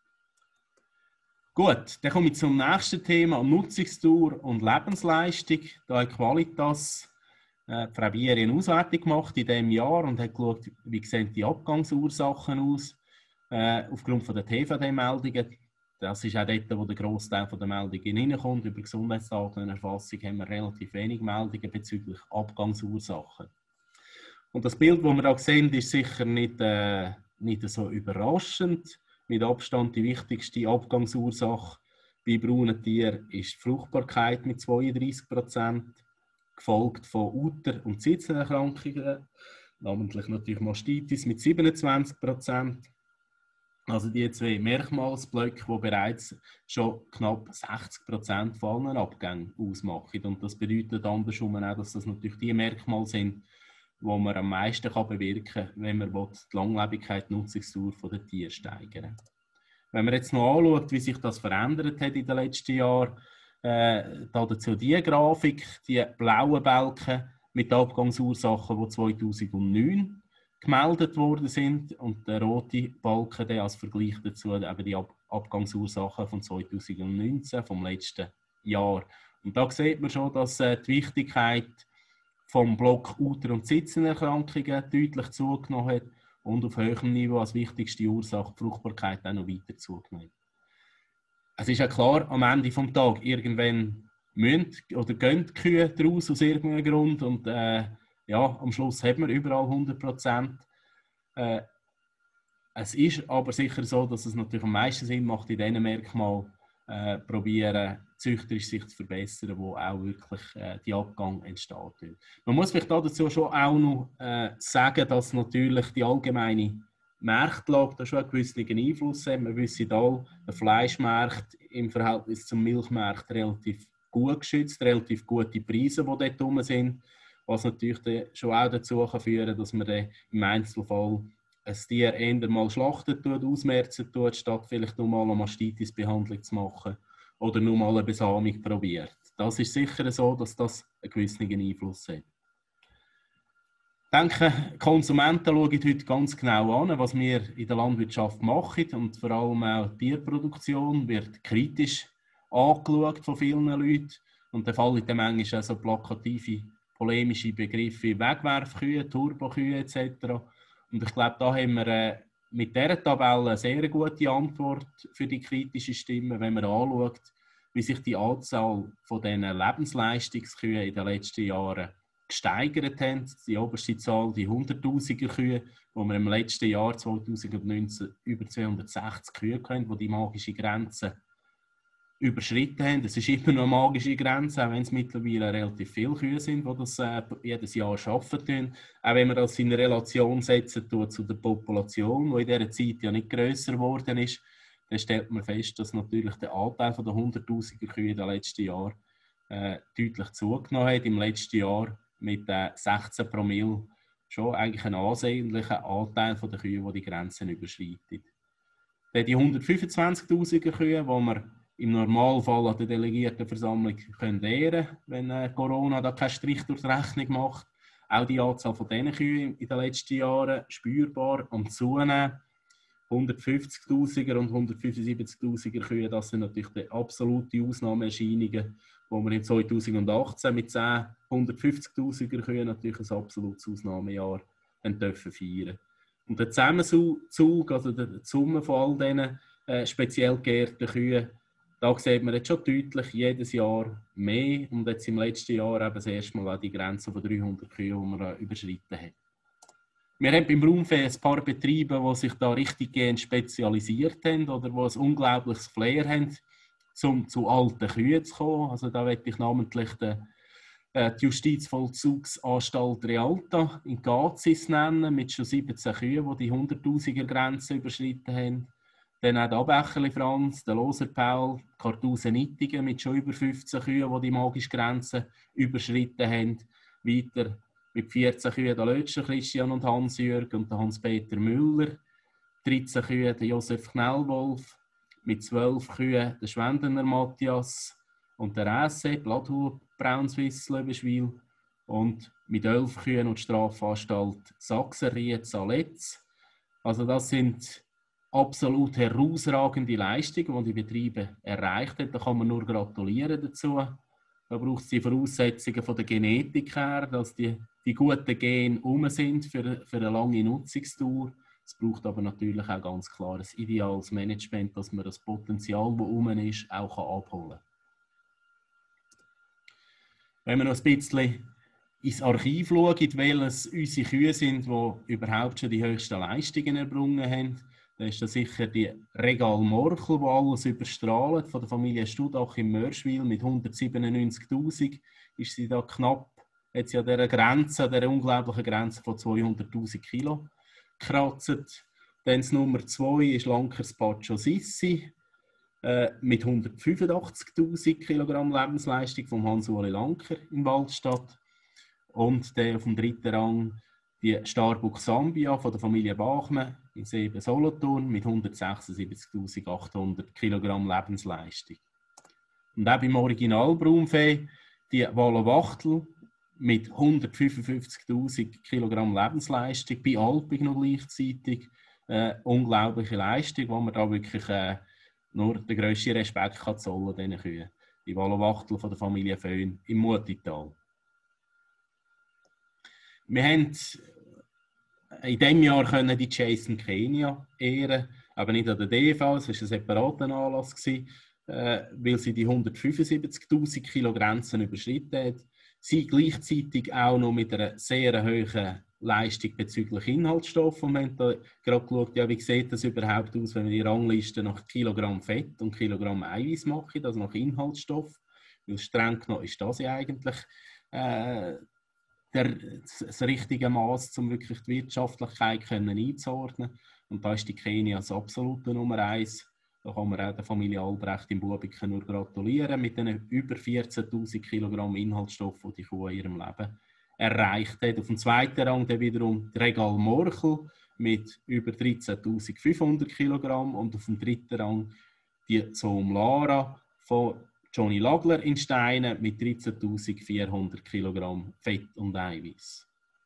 Gut, dann komme ich zum nächsten Thema, Nutzungsdauer und Lebensleistung. Da hat Qualitas Frau Bier eine Auswertung gemacht in diesem Jahr und hat geschaut, wie sehen die Abgangsursachen aus aufgrund der TVD-Meldungen. Das ist auch dort, wo der Grossteil der Meldungen hineinkommt. Über Gesundheitsdatenerfassung haben wir relativ wenig Meldungen bezüglich Abgangsursachen. Und das Bild, das wir hier sehen, ist sicher nicht so überraschend. Mit Abstand die wichtigste Abgangsursache bei braunen Tieren ist die Fruchtbarkeit mit 32%. Gefolgt von Uter- und Zitzenerkrankungen, namentlich natürlich Mastitis mit 27%. Also die 2 Merkmalsblöcke, die bereits schon knapp 60% von allen Abgängen ausmachen. Und das bedeutet andersrum auch, dass das natürlich die Merkmale sind, die man am meisten bewirken kann, wenn man die Langlebigkeit, die Nutzungsdauer der Tiere steigern. Wenn man jetzt noch anschaut, wie sich das verändert hat in den letzten Jahren, dazu die Grafik, die blauen Balken mit Abgangsursachen, die 2009 gemeldet worden sind, und der rote Balken der als Vergleich dazu eben die Abgangsursachen von 2019, vom letzten Jahr. Und da sieht man schon, dass die Wichtigkeit vom Block Uter- und Zitzenerkrankungen deutlich zugenommen hat und auf höherem Niveau als wichtigste Ursache die Fruchtbarkeit auch noch weiter zugenommen hat. Es ist ja klar, am Ende des Tages, irgendwann müssen oder gehen die Kühe daraus aus irgendeinem Grund und am Schluss hat man überall 100%. Es ist aber sicher so, dass es natürlich am meisten Sinn macht, in diesen Merkmalen probieren, züchterisch sich zu verbessern, wo auch wirklich die Abgang entsteht. Man muss vielleicht dazu schon auch noch sagen, dass natürlich die allgemeine Marktlage da schon einen gewissen Einfluss hat. Wir wissen alle, der Fleischmarkt im Verhältnis zum Milchmarkt relativ gut geschützt, relativ gute Preise, die dort rum sind, was natürlich schon auch dazu führen kann, dass man im Einzelfall ein Tier eher mal schlachten tut, ausmerzen tut, statt vielleicht nur mal eine Mastitis-Behandlung zu machen oder nur mal eine Besamung probiert. Das ist sicher so, dass das einen gewissen Einfluss hat. Ich denke, Konsumenten schauen heute ganz genau an, was wir in der Landwirtschaft machen, und vor allem auch die Tierproduktion wird kritisch angeschaut von vielen Leuten. Und da fallen dann manchmal auch so plakative, polemische Begriffe wie Wegwerfkühe, Turbokühe etc. Und ich glaube, da haben wir mit dieser Tabelle eine sehr gute Antwort für die kritischen Stimmen, wenn man anschaut, wie sich die Anzahl von diesen Lebensleistungskühen in den letzten Jahren gesteigert haben. Die oberste Zahl, die 100'000er Kühe, wo wir im letzten Jahr 2019 über 260 Kühe hatten, die die magische Grenze überschritten haben. Das ist immer noch eine magische Grenze, auch wenn es mittlerweile relativ viele Kühe sind, die das jedes Jahr arbeiten. Auch wenn man das in Relation setzen tut zu der Population, die in dieser Zeit ja nicht grösser geworden ist, dann stellt man fest, dass natürlich der Anteil der 100'000er Kühe in den letzten Jahren deutlich zugenommen hat. Im letzten Jahr mit 16 Promille schon eigentlich ein ansehnlicher Anteil der Kühe, die die Grenzen überschreitet. Dann die 125'000er Kühe, die man im Normalfall an der Delegiertenversammlung ehren können, wenn Corona da keinen Strich durch die Rechnung macht. Auch die Anzahl von diesen Kühen in den letzten Jahren spürbar am Zunehmen. 150'000er und 175'000er Kühe, das sind natürlich die absolute Ausnahmeerscheinungen, wo wir in 2018 mit 10 150'000er Kühen natürlich ein absolutes Ausnahmejahr dürfen feiern. Und der Zusammenzug, also die Summe von all diesen speziell geehrten Kühen, da sieht man jetzt schon deutlich jedes Jahr mehr und jetzt im letzten Jahr eben das erste Mal auch die Grenze von 300 Kühen, die man überschritten hat. Wir haben beim Braunvieh ein paar Betriebe, die sich da richtig spezialisiert haben oder die ein unglaubliches Flair haben, um zu alten Kühen zu kommen. Also da möchte ich namentlich die Justizvollzugsanstalt Rialta in Gazis nennen, mit schon 17 Kühen, die die 100'000er Grenze überschritten haben. Dann auch der Abecherli Franz, der Loser Paul, Kartusen Nittigen mit schon über 15 Kühen, die die magische Grenze überschritten haben. Weiter mit 14 Kühen der Lötscher Christian und Hans-Jürg und der Hans-Peter Müller. 13 Kühen der Josef Knellwolf. Mit 12 Kühen der Schwendener Matthias und der Esse, Bladhub, Braunswiss, Löwenschwil. Und mit 11 Kühen und Strafanstalt Sachsen-Ried, Saletz. Also das sind absolut herausragende Leistungen, die die Betriebe erreicht haben. Da kann man nur gratulieren dazu. Da braucht es die Voraussetzungen von der Genetik her, dass die guten Gene sind für eine lange Nutzungsdauer. Es braucht aber natürlich auch ganz klar ein ideales Management, dass man das Potenzial, das ist, auch abholen kann. Wenn wir noch ein bisschen ins Archiv schauen, welches unsere Kühe sind, die überhaupt schon die höchsten Leistungen erbrungen haben, dann ist das sicher die Regal Morchel, die alles überstrahlt, von der Familie Studach im Mörschwil mit 197'000 ist sie da knapp, jetzt ja dieser Grenze, dieser unglaublichen Grenze von 200'000 Kilo gekratzt. Dann das Nummer 2 ist Lankers Pacho Sissi mit 185'000 Kilogramm Lebensleistung von Hans-Uli Lanker in Waldstadt. Und der auf dem dritten Rang die Starbuck Sambia von der Familie Bachmann in Seeben Solothurn mit 176'800 Kilogramm Lebensleistung. Und auch beim Original Braunvieh die Walo Wachtel mit 155'000 Kilogramm Lebensleistung, bei Alpig noch gleichzeitig. Unglaubliche Leistung, wo man da wirklich nur den grössten Respekt kann zollen diesen Kühen. Die Walo Wachtel von der Familie Föhn im Mutital. Wir haben in diesem Jahr können die Jason Kenia ehren, aber nicht an der DV, es war ein separater Anlass, weil sie die 175'000 Kilo Grenzen überschritten hat. Sie gleichzeitig auch noch mit einer sehr hohen Leistung bezüglich Inhaltsstoff. Und wir haben da gerade geschaut, ja, wie sieht das überhaupt aus, wenn wir die Rangliste nach Kilogramm Fett und Kilogramm Eiweiß machen, also nach Inhaltsstoff. Weil streng genommen ist das ja eigentlich das richtige Maß, um wirklich die Wirtschaftlichkeit einzuordnen. Und da ist die Kenia das absolute Nummer 1. Da kann man auch der Familie Albrecht im Bubiken nur gratulieren mit den über 14'000 Kilogramm Inhaltsstoff, die die Kuh in ihrem Leben erreicht hat. Auf dem zweiten Rang dann wiederum die Regal Morchel mit über 13'500 Kilogramm und auf dem dritten Rang die Sohm Lara von Johnny Lagler in Steinen mit 13'400 Kilogramm Fett und Eiweiß.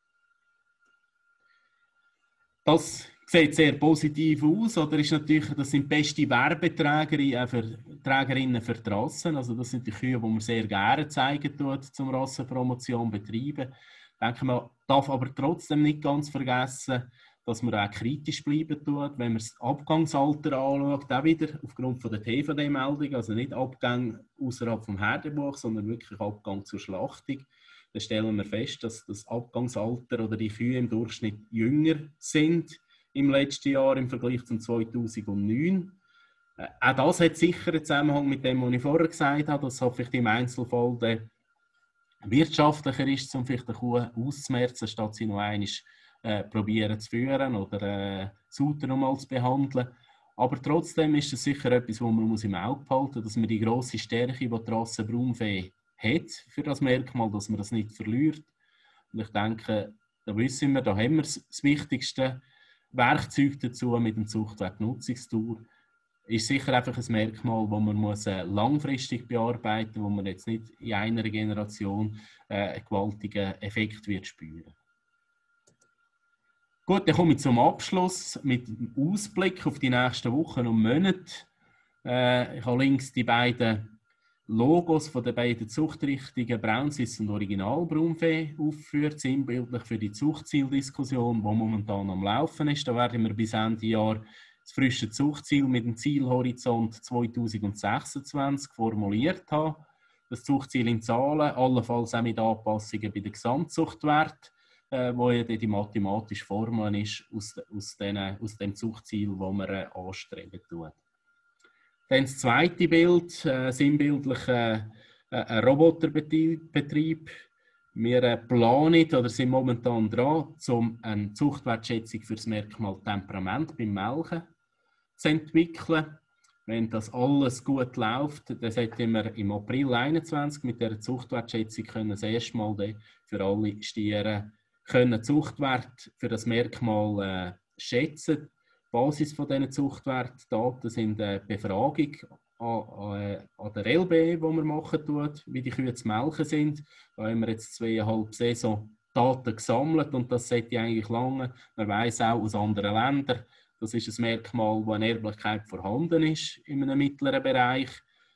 Das sieht sehr positiv aus, oder ist natürlich, das sind beste Werbeträgerinnen für die Rassen. Also das sind die Kühe, die man sehr gerne zeigen tut, zum Rassenpromotion betreiben. Ich denke, man darf aber trotzdem nicht ganz vergessen, dass man auch kritisch bleiben tut, wenn man das Abgangsalter anschaut, auch wieder aufgrund von der TVD-Meldung, also nicht Abgang außerhalb vom Herdenbuch, sondern wirklich Abgang zur Schlachtung. Dann stellen wir fest, dass das Abgangsalter oder die Kühe im Durchschnitt jünger sind im letzten Jahr im Vergleich zum 2009. Auch das hat sicher einen Zusammenhang mit dem, was ich vorher gesagt habe, dass es vielleicht im Einzelfall der wirtschaftlicher ist, um vielleicht eine Kuh auszumerzen, statt sie noch einmal probieren zu führen oder sauter nochmal zu behandeln. Aber trotzdem ist es sicher etwas, was man im Auge behalten muss, dass man die grosse Stärke, die die Rasse Braunvieh hat, für das Merkmal, dass man das nicht verliert. Und ich denke, da wissen wir, da haben wir das wichtigste Werkzeug dazu mit dem Zuchtweg Nutzungsdauer. Ist sicher einfach ein Merkmal, das man muss langfristig bearbeiten muss, wo man jetzt nicht in einer Generation einen gewaltigen Effekt wird spüren. Gut, dann komme ich zum Abschluss mit dem Ausblick auf die nächsten Wochen und Monate. Ich habe links die beiden Logos von den beiden Zuchtrichtungen Braunswiss und Original Braunvieh aufgeführt, sinnbildlich für die Zuchtzieldiskussion, die momentan am Laufen ist. Da werden wir bis Ende Jahr das frische Zuchtziel mit dem Zielhorizont 2026 formuliert haben. Das Zuchtziel in Zahlen, allenfalls auch mit Anpassungen bei den Gesamtzuchtwerten, wo ja die mathematische Formel ist aus dem Zuchtziel, das wir anstreben tun. Dann das zweite Bild, sinnbildlich ein Roboterbetrieb. Wir planen oder sind momentan dran, um eine Zuchtwertschätzung für das Merkmal Temperament beim Melken zu entwickeln. Wenn das alles gut läuft, dann sollten wir im April 2021 mit dieser Zuchtwertschätzung das erste Mal für alle Stiere Zuchtwert für das Merkmal schätzen. Die Basis von diesen Zuchtwertdaten sind Befragung an der LB, die wir machen, wie die Kühe zu melken sind. Da haben wir jetzt 2,5 Saison Daten gesammelt und das sollte eigentlich lange. Man weiss auch aus anderen Ländern, das ist ein Merkmal, wo eine Erblichkeit vorhanden ist in einem mittleren Bereich.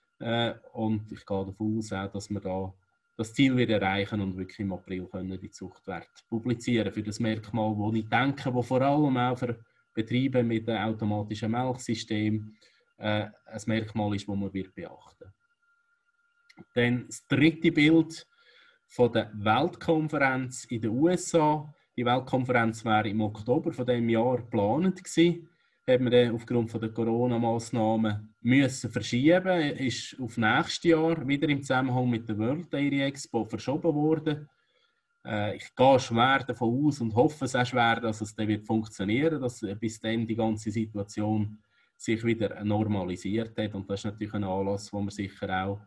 Und ich gehe davon aus, dass wir da das Ziel wieder erreichen und wirklich im April können die Zuchtwerte publizieren für das Merkmal, wo ich denke, wo vor allem auch für Betriebe mit einem automatischen Melksystem ein Merkmal ist, das man beachten wird. Dann das dritte Bild von der Weltkonferenz in den USA. Die Weltkonferenz wäre im Oktober von diesem Jahr geplant gewesen. Haben wir dann aufgrund der Corona-Massnahmen müssen verschieben. Ist auf nächstes Jahr wieder im Zusammenhang mit der World Dairy Expo verschoben worden. Ich gehe schwer davon aus und hoffe es auch schwer, dass es dann wird funktionieren, dass bis dann die ganze Situation sich wieder normalisiert hat. Und das ist natürlich ein Anlass, wo man sicher auch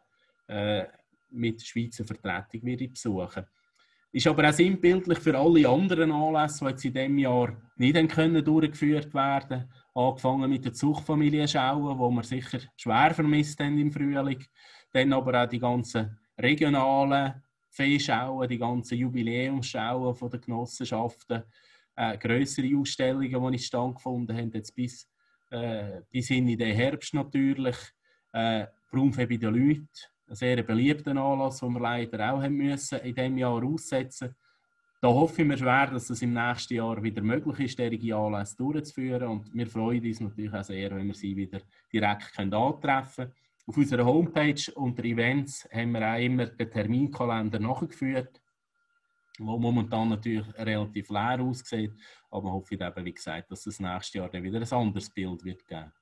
mit Schweizer Vertretung wird besuchen. Ist aber auch sinnbildlich für alle anderen Anlässe, die jetzt in diesem Jahr nicht durchgeführt werden können. Angefangen mit der Zuchtfamilienschauen, die wir sicher schwer vermisst haben im Frühling. Dann aber auch die ganzen regionalen Viehschauen, die ganzen Jubiläumsschauen von den Genossenschaften, grössere Ausstellungen, die stattgefunden haben, jetzt bis in den Herbst natürlich. Braunvieh bei den Leuten, ein sehr beliebter Anlass, den wir leider auch haben müssen in diesem Jahr aussetzen. Da hoffen wir schwer, dass es im nächsten Jahr wieder möglich ist, solche Anlässe durchzuführen. Und wir freuen uns natürlich auch sehr, wenn wir sie wieder direkt antreffen können. Auf unserer Homepage unter Events haben wir auch immer den Terminkalender nachgeführt, der momentan natürlich relativ leer aussieht. Aber wir hoffen eben, wie gesagt, dass es nächstes Jahr dann wieder ein anderes Bild wird geben.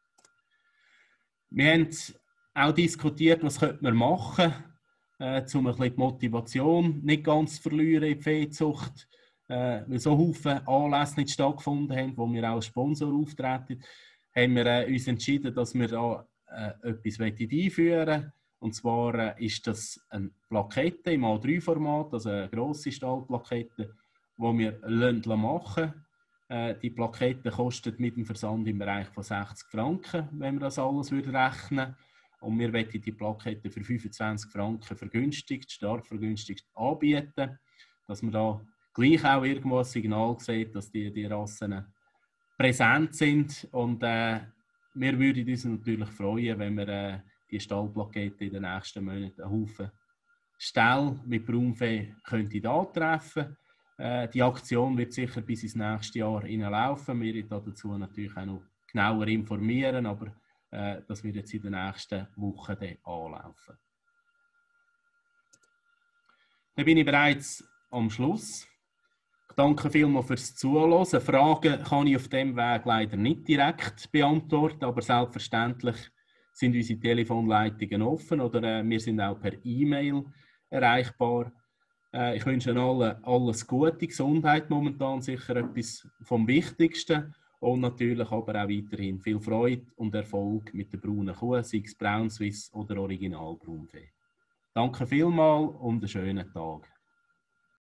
Wir haben auch diskutiert, was könnte man machen, um ein bisschen die Motivation nicht ganz zu verlieren in die Viehzucht, weil so viele Anlässe nicht stattgefunden haben, wo wir auch als Sponsor auftreten, haben wir uns entschieden, dass wir da etwas einführen wollen. Und zwar ist das eine Plakette im A3-Format, also eine grosse Stahlplakette, die wir machen lassen. Die Plakette kostet mit dem Versand im Bereich von 60 Franken, wenn wir das alles rechnen würden. Und wir wollen die Plakette für 25 Franken vergünstigt, stark vergünstigt anbieten, dass man da gleich auch irgendwo ein Signal sieht, dass die Rassen präsent sind. Und wir würden uns natürlich freuen, wenn wir die Stallplakette in den nächsten Monaten einen Haufen Ställe mit Braunvieh antreffen könnten. Die Aktion wird sicher bis ins nächste Jahr hineinlaufen. Wir werden dazu natürlich auch noch genauer informieren, aber das wird jetzt in den nächsten Wochen anlaufen. Dann bin ich bereits am Schluss. Ich danke vielmals fürs Zuhören. Fragen kann ich auf diesem Weg leider nicht direkt beantworten, aber selbstverständlich sind unsere Telefonleitungen offen oder wir sind auch per E-Mail erreichbar. Ich wünsche allen alles Gute, Gesundheit momentan sicher etwas vom Wichtigsten. Und natürlich aber auch weiterhin viel Freude und Erfolg mit der braunen Kuh, sei es Braunswiss oder Original Braunvieh. Danke vielmals und einen schönen Tag.